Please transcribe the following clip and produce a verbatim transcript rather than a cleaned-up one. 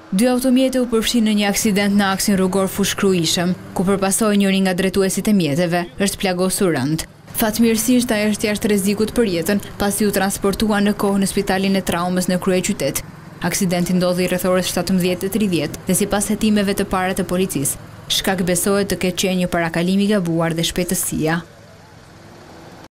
Dy automjete u përfshin në një aksident në aksin rrugor Fushkruishëm, ku përpasoj njëri nga drejtuesit e mjeteve është plagosur rënd. Fatmirësisht ai është jashtë rrezikut për jetën, pasi u transportua në kohë në spitalin e traumës në kryeqytet. Aksidenti ndodhi rreth orës shtatëmbëdhjetë e tridhjetë dhe sipas hetimeve të para të policisë, shkak besohet të ketë qenë një parakalim i gabuar dhe shpejtësia.